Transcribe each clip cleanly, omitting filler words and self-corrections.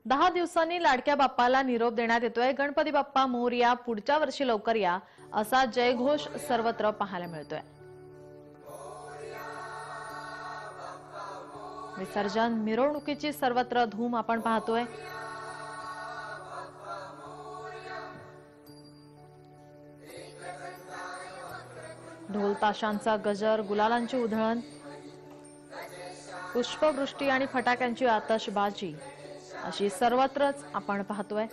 10 दिवसांनी लाडक्या बाप्पाला निरोप देण्यात येतोय। गणपती बाप्पा मोरया, पुढच्या वर्षी लवकर या, असा जयघोष सर्वत्र पाहायला मिळतोय। विसर्जन मिरवणुकीची सर्वत्र धूम आपण पाहतोय। ढोल ताशांचा गजर, गुलालांची उधळण, पुष्पवृष्टी आणि फटाक्यांची आतषबाजी अशी सर्वत्रच आपण पाहतोय।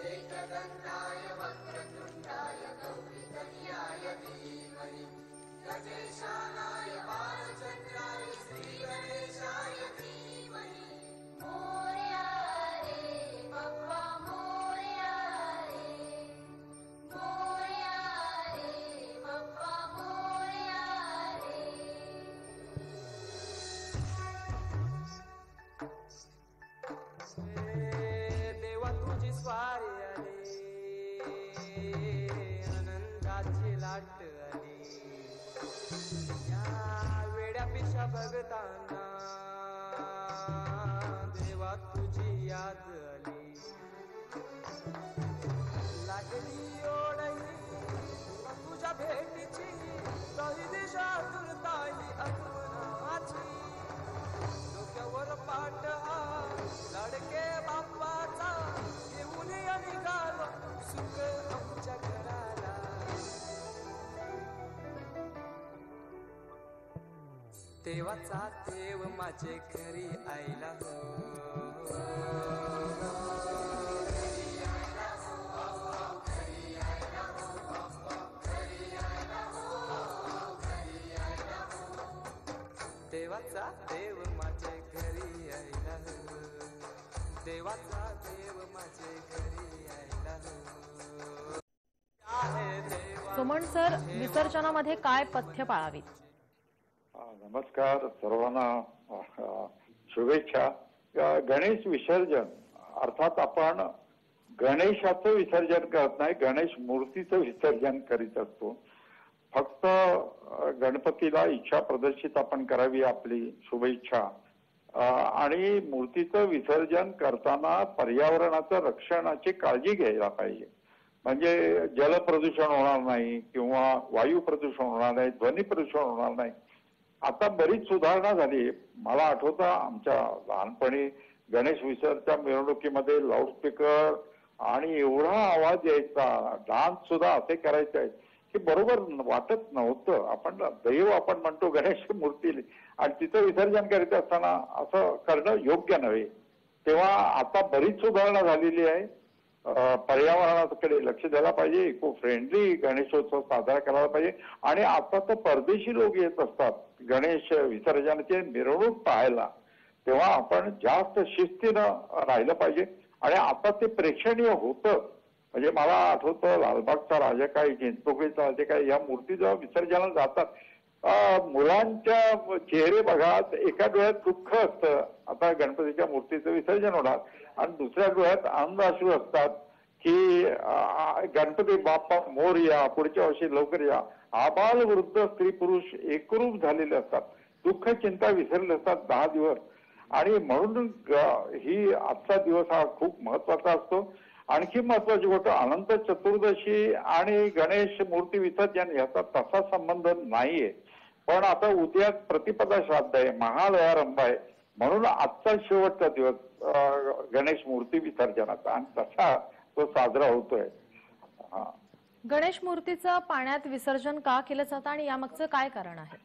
देवा तुझी स्वारी आली, आनंदाची लाट आली, या वेड्या पिशा भगतांना देवा तुझी याद आली। लागली ओढही तुझ्या भेटीची, काही दिशा तुरताही आठवणाची, डोक्यावर पाट लाडके बाप्पाचा घेऊन निघालो सुख आमच्या घराला। देवाचा देव माझे घरी आईला हो, देवाचा देव माझे घरी आईला हो, देवाचा देव माझे घरी आईला हो। सुमन सर, विसर्जनामध्ये काय पथ्य पाळावीत? नमस्कार सर्वांना, शुभेच्छा। गणेश विसर्जन अर्थात आपण गणेशाचं विसर्जन करत नाही, गणेश मूर्तीचं विसर्जन करीत असतो। फक्त गणपतीला इच्छा प्रदर्शित आपण करावी, आपली शुभेच्छा। आणि मूर्तीचं विसर्जन करताना पर्यावरणाचं रक्षणाची काळजी घ्यायला पाहिजे, म्हणजे जल प्रदूषण होणार नाही किंवा वायू प्रदूषण होणार नाही, ध्वनी प्रदूषण होणार नाही। आता बरीच सुधारणा झाली। मला आठवतं आमच्या लहानपणी गणेश विसर्जनच्या मिरवणुकीमध्ये लाऊडस्पीकर आणि एवढा आवाज यायचा, डान्स सुद्धा असे करायचे की बरोबर वाटत नव्हतं। आपण दैव आपण म्हणतो गणेश मूर्ती, आणि तिचं विसर्जन करीत असताना असं करणं योग्य नव्हे। तेव्हा आता बरीच सुधारणा झालेली आहे। पर्यावरणाकडे लक्ष द्यायला पाहिजे, इको फ्रेंडली गणेशोत्सव साजरा करायला पाहिजे। आणि आता तर परदेशी लोक येत असतात गणेश विसर्जनाची मिरवणूक पाहायला, तेव्हा आपण जास्त शिस्तीनं राहिलं पाहिजे। आणि आता ते प्रेक्षणीय होतं, म्हणजे मला आठवतं लालबागचा राजा काय, चिंचपोकळीचा राजा काय, या मूर्ती जेव्हा विसर्जनाला जातात मुलांच्या चेहरे बघा, एका डोळ्यात दुःख असतं आता गणपतीच्या मूर्तीचं विसर्जन होणार, आणि दुसऱ्या डोळ्यात आनंद अश्रू असतात की गणपती बाप्पा मोरया, पुढच्या वर्षी लवकर या। आबाल वृद्ध स्त्री पुरुष एकरूप झालेले असतात, दुःख चिंता विसरले असतात 10 दिवस। आणि म्हणून ही आजचा दिवस हा खूप महत्वाचा असतो। आणखी महत्वाची गोष्ट, अनंत चतुर्दशी आणि गणेश मूर्ती विसर्जन याचा तसा संबंध नाहीये, पण आता उद्या प्रतिपदा श्राद्ध आहे, महालयारंभ आहे, म्हणून आजचा शेवटचा दिवस गणेश मूर्ती विसर्जनाचा, आणि तसा तो साजरा होतोय। गणेश मूर्तीचं पाण्यात विसर्जन का केलं जातं आणि यामागचं काय कारण आहे?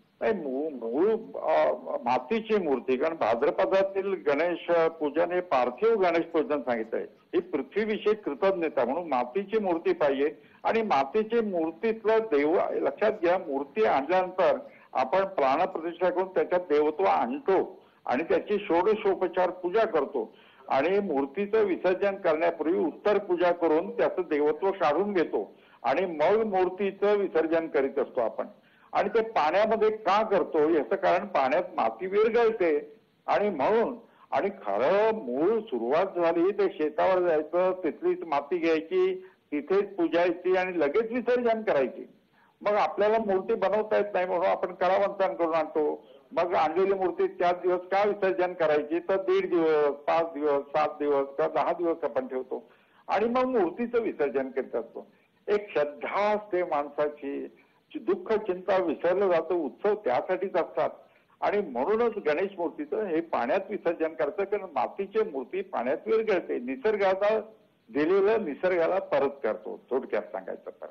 मूळ मातीची मूर्ती, कारण भाद्रपदातील गणेश पूजन हे पार्थिव गणेश पूजन सांगितलंय, ही पृथ्वीविषयी कृतज्ञता म्हणून मातीची मूर्ती पाहिजे। आणि मातीची मूर्तीतलं देव लक्षात घ्या, मूर्ती आणल्यानंतर आपण प्राणप्रतिष्ठा करून त्याच्यात देवत्व आणतो आणि त्याची षोडशोपचार पूजा करतो, आणि मूर्तीचं विसर्जन करण्यापूर्वी उत्तर पूजा करून त्याचं देवत्व काढून घेतो, आणि मग मूर्तीचं विसर्जन करीत असतो आपण। आणि ते पाण्यामध्ये का करतो याचं कारण, पाण्यात माती विरघळते आणि म्हणून। आणि खरं मूळ सुरुवात झाली ते शेतावर जायचं, तिथलीच माती घ्यायची, तिथेच पूजायची आणि लगेच विसर्जन करायची। मग आपल्याला मूर्ती बनवता येत नाही म्हणून आपण कलावंतांकडून आणतो, मग आणलेली मूर्ती 4 दिवस का विसर्जन करायची, तर 1.5 दिवस, 5 दिवस, 7 दिवस किंवा 10 दिवस आपण ठेवतो आणि मग मूर्तीचं विसर्जन करत असतो. एक श्रद्धा असते माणसाची, दुःख चिंता विसरलं जातं, उत्सव त्यासाठीच असतात आणि म्हणूनच गणेश मूर्तीचं हे पाण्यात विसर्जन करतं, कारण मातीची मूर्ती पाण्यात विरघळते, निसर्गाचा दिलेलं निसर्गाला परत करतो, थोडक्यात सांगायचं तर.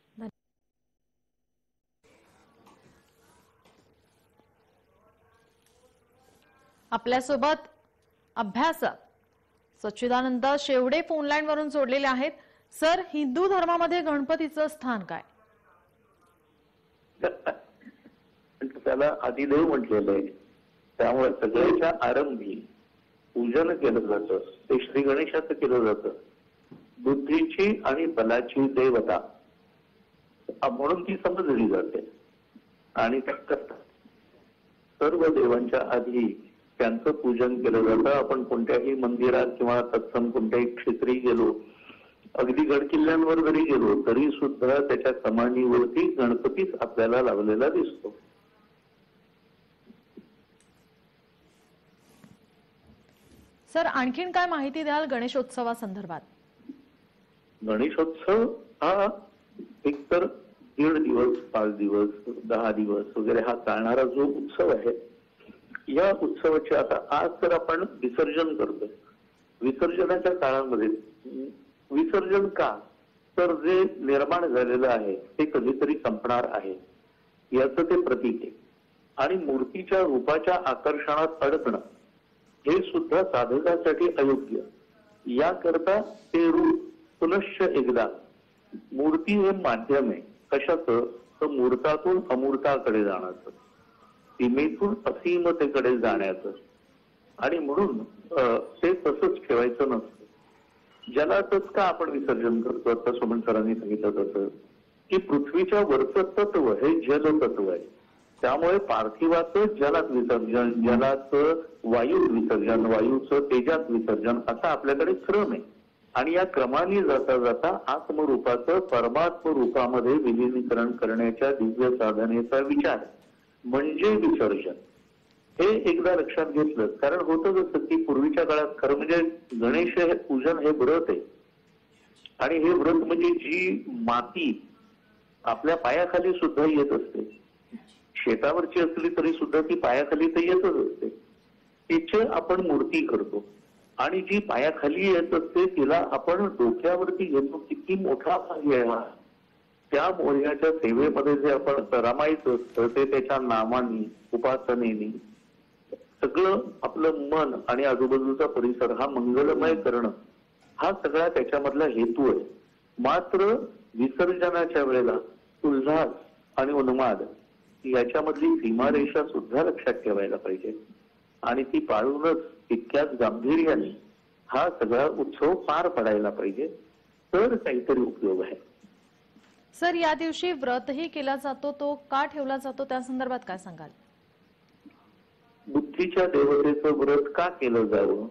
आपल्यासोबत अभ्यासक सच्चिदानंद शेवडे फोनलाईन वरून जोडलेले आहेत. सर, हिंदू धर्मामध्ये गणपतीचं स्थान काय? त्याला आदिदेव म्हटलेलं आहे. त्यामुळे सगळ्याच्या आरंभी पूजन केलं जातं ते श्री गणेशाचं केलं जातं. बुद्धीची आणि बलाची देवता म्हणून ती समजली जाते आणि सर्व देवांच्या आधी त्यांचं पूजन केलं जातं. आपण कोणत्याही मंदिरात किंवा तत्सम कोणत्याही क्षेत्री गेलो, अगदी गडकिल्ल्यांवर जरी गेलो तरी सुद्धा त्याच्या कमानीवरती गणपतीच आपल्याला लावलेला दिसतो. सर, आणखीन काय माहिती द्याल गणेशोत्सवासंदर्भात? गणेशोत्सव हा एकतर 1.5 दिवस, 5 दिवस, 10 दिवस वगैरे हा चालणारा जो उत्सव आहे, या उत्सवाचे आता आज तर आपण विसर्जन करतोय. विसर्जनाच्या काळामध्ये विसर्जन का, तर जे निर्माण झालेलं आहे ते कधीतरी संपणार आहे याचं ते प्रतीक आहे. आणि मूर्तीच्या रूपाच्या आकर्षणात अडकणं हे सुद्धा साधकासाठी अयोग्य. याकरता ते रूप पुनश्च एकदा, मूर्ती हे माध्यम आहे कशाचं, तर मूर्तातून अमूर्ताकडे जाण्याचं, सीमेतून असीमतेकडे जाण्याचं. आणि म्हणून ते तसंच ठेवायचं नसतं. जलातच का आपण विसर्जन करतो, आता सोमन सरांनी सांगितलं तसं की पृथ्वीच्या वरचं तत्व हे जल तत्व आहे. त्यामुळे पार्थिवाचं जलात विसर्जन, जलाचं वायूत विसर्जन, वायूचं तेजात विसर्जन असा आपल्याकडे क्रम आहे. आणि या क्रमाने जाता जाता आत्मरूपाचं परमात्म रूपामध्ये विलीनीकरण करण्याच्या दिव्य साधनेचा विचार म्हणजे विसर्जन. हे एकदा लक्षात घेतलं, कारण होतं कसं की पूर्वीच्या काळात खरं म्हणजे गणेश हे पूजन हे व्रत आहे. आणि हे व्रत म्हणजे जी माती आपल्या पायाखाली सुद्धा येत असते, शेतावरची असली तरी सुद्धा ती पायाखाली तर येतच असते, तिचे आपण मूर्ती करतो. आणि जी पायाखाली येत असते तिला आपण डोक्यावरती घेतो. किती मोठा भाग आहे हा. त्या मोर्याच्या सेवेमध्ये जे आपण रमायचं असतं ते त्याच्या नामानी, उपासनेनी सगळं आपलं मन आणि आजूबाजूचा परिसर हा मंगलमय करणं हा सगळा त्याच्यामधला हेतू आहे. मात्र विसर्जनाच्या वेळेला उल्हास आणि उन्माद याच्यामधली सीमारेषा सुद्धा लक्षात ठेवायला पाहिजे आणि ती पाळूनच तितक्याच गांभीर्याने हा सगळा उत्सव पार पडायला पाहिजे, तर काहीतरी उपयोग आहे. सर, या दिवशी व्रतही केला जातो, तो का ठेवला जातो त्या संदर्भात काय सांगाल? बुद्धीच्या देवतेचं व्रत का केलं जावं,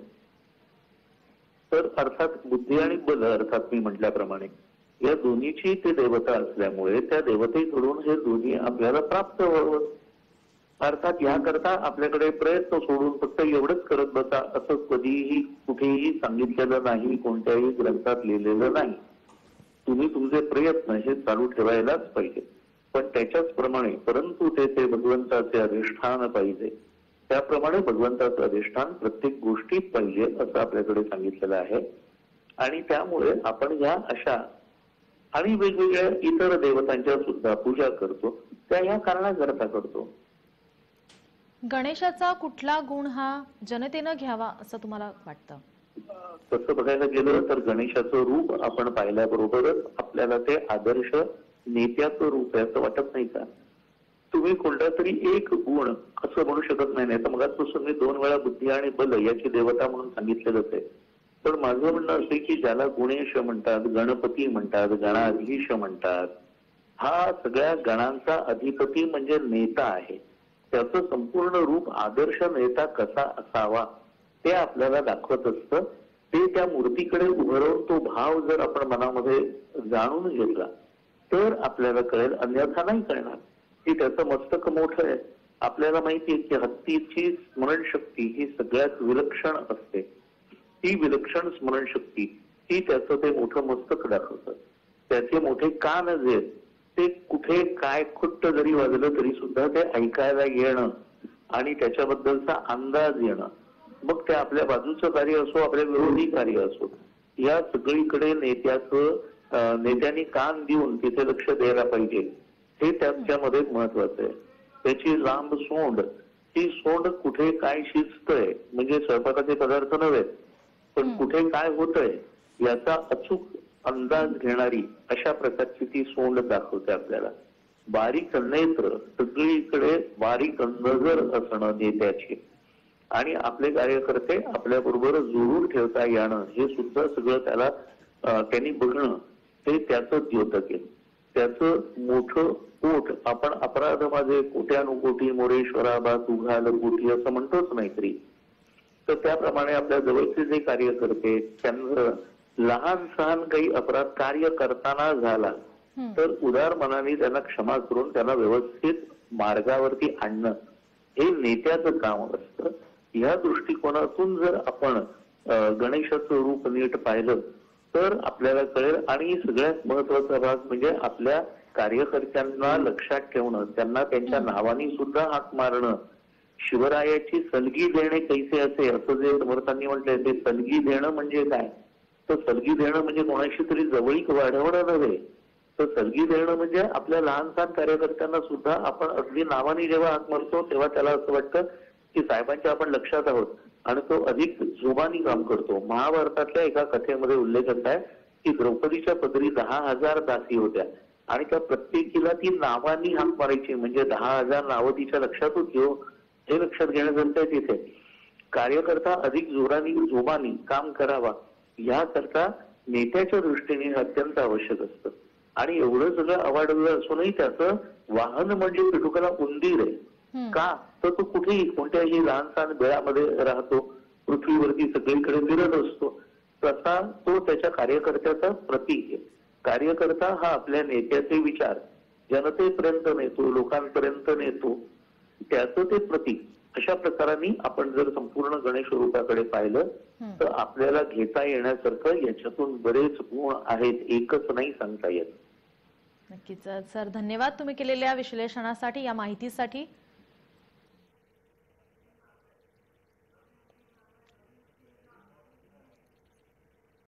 तर अर्थात बुद्धी आणि बल, अर्थात मी म्हटल्याप्रमाणे या दोन्हीची ते देवता असल्यामुळे त्या देवतेकडून हे दोन्ही आपल्याला प्राप्त व्हावं. अर्थात याकरता आपल्याकडे प्रयत्न सोडून फक्त एवढंच करत बसा असं कधीही कुठेही सांगितलेलं नाही, कोणत्याही ग्रंथात लिहिलेलं नाही. तुम्ही तुमचे प्रयत्न हे चालू ठेवायलाच पाहिजे, पण त्याच्याच प्रमाणे परंतु ते भगवंताचे अधिष्ठान पाहिजे. त्याप्रमाणे भगवंताचं अधिष्ठान प्रत्येक गोष्टीत पाहिजे असं आपल्याकडे सांगितलेलं आहे. आणि त्यामुळे आपण ह्या अशा आणि वेगवेगळ्या इतर देवतांच्या सुद्धा पूजा करतो, त्या ह्या कारणाकरता करतो. गणेशाचा कुठला गुण हा जनतेनं घ्यावा असं तुम्हाला वाटतं? तसं बघायला गेलं तर गणेशाचं रूप आपण पाहिल्याबरोबरच आपल्याला ते आदर्श नेत्याचं रूप आहे असं वाटत नाही का? तुम्ही कोणता तरी एक गुण असं म्हणू शकत नाही. तर मगाचपासून मी 2 वेळा बुद्धी आणि बल याची देवता म्हणून सांगितलेलंच आहे. पण माझं म्हणणं असं की ज्याला गुणेश म्हणतात, गणपती म्हणतात, गणाधीश म्हणतात, हा सगळ्या गणांचा अधिपती म्हणजे नेता आहे. त्याचं संपूर्ण रूप आदर्श नेता कसा असावा ते आपल्याला दाखवत असतं. ते त्या मूर्तीकडे उभं राहून तो भाव जर आपण मनामध्ये जाणून घेतला तर आपल्याला कळेल, अन्यथा नाही कळणार की त्याचं मस्तक मोठं आहे आपल्याला माहिती आहे की हत्तीची स्मरणशक्ती ही सगळ्यात विलक्षण असते. ती विलक्षण स्मरणशक्ती ही त्याचं ते मोठं मस्तक दाखवतं. त्याचे मोठे कान जे आहेत, ते कुठे काय खुट्ट जरी वाजलं तरी सुद्धा ते ऐकायला येणं आणि त्याच्याबद्दलचा अंदाज येणं, मग ते आपल्या बाजूचं कार्य असो आपल्या विरोधी कार्य असो, या सगळीकडे नेत्यांनी कान देऊन तिथे लक्ष द्यायला पाहिजे, हे त्याच्यामध्ये महत्वाचं आहे. त्याची लांब सोंड, ती सोंड कुठे काय शिजतंय म्हणजे स्वयंपाकाचे पदार्थ नव्हे पण कुठे काय होतंय याचा अचूक अंदाज घेणारी अशा प्रकारची ती सोंड दाखवते आपल्याला. बारीक नेत्र, सगळीकडे बारीक नजर असणं नेत्याची आणि आपले कार्यकर्ते आपल्या बरोबर जोडून ठेवता येणं हे सुद्धा सगळं त्याला त्यांनी बघणं हे त्याचं द्योतक आहे. त्याचं मोठं पोट, आपण अपराध माझे कोट्यानुकोटी मोरेश्वरा बा तू घाल कोटी असं म्हणतोच नाही तरी, तर त्याप्रमाणे आपल्या जवळचे जे कार्यकर्ते त्यांना लहान सहान काही अपराध कार्य करताना झाला तर उदार मनाने त्यांना क्षमा करून त्यांना व्यवस्थित मार्गावरती आणणं हे नेत्याचं काम असतं. या दृष्टिकोनातून जर आपण गणेशाचं रूप नीट पाहिलं तर आपल्याला कळेल. आणि सगळ्यात महत्वाचा भाग म्हणजे आपल्या कार्यकर्त्यांना लक्षात ठेवणं, त्यांना त्यांच्या नावानी सुद्धा हाक मारणं, शिवरायाची सलगी देणे कैसे असे असं जे समर्थांनी म्हटलंय ते सलगी देणं म्हणजे काय, तर सलगी देणं म्हणजे कोणाशी तरी जवळीक वाढवणं नव्हे, तर सलगी देणं म्हणजे आपल्या लहानसहान कार्यकर्त्यांना सुद्धा आपण अगदी नावाने जेव्हा हाक मारतो तेव्हा त्याला असं वाटतं की साहेबांच्या आपण लक्षात आहोत आणि तो अधिक जोमानी काम करतो. महाभारतातल्या एका कथेमध्ये उल्लेख आहे की द्रौपदीच्या पदरी 10,000 दासी होत्या आणि त्या प्रत्येकीला ती नावानी हाक मारायची, म्हणजे 10,000 नावं तिच्या लक्षात होती हो, हे लक्षात घेण्याकरता तिथे कार्यकर्ता अधिक जोमानी काम करावा याकरता नेत्याच्या दृष्टीने हे अत्यंत आवश्यक असतं. आणि एवढं सगळं अवाढव्य असूनही त्याचं वाहन म्हणजे पिटुकला उंदीर आहे. का तर तो कुठेही कोणत्याही लहानसहान बेळामध्ये राहतो, पृथ्वीवरती सगळीकडे फिरत असतो, तसा तो त्याच्या कार्यकर्त्याचा प्रतीक आहे. कार्यकर्ता हा आपल्या नेत्याचे विचार जनतेपर्यंत नेतो, लोकांपर्यंत नेतो, त्याचं ते प्रतीक. अशा प्रकाराने आपण जर संपूर्ण गणेश रूपाकडे पाहिलं तर आपल्याला घेता येण्यासारखं याच्यातून बरेच गुण आहेत, एकच नाही सांगता येत. नक्कीच सर, धन्यवाद तुम्ही केलेल्या विश्लेषणासाठी, या माहितीसाठी.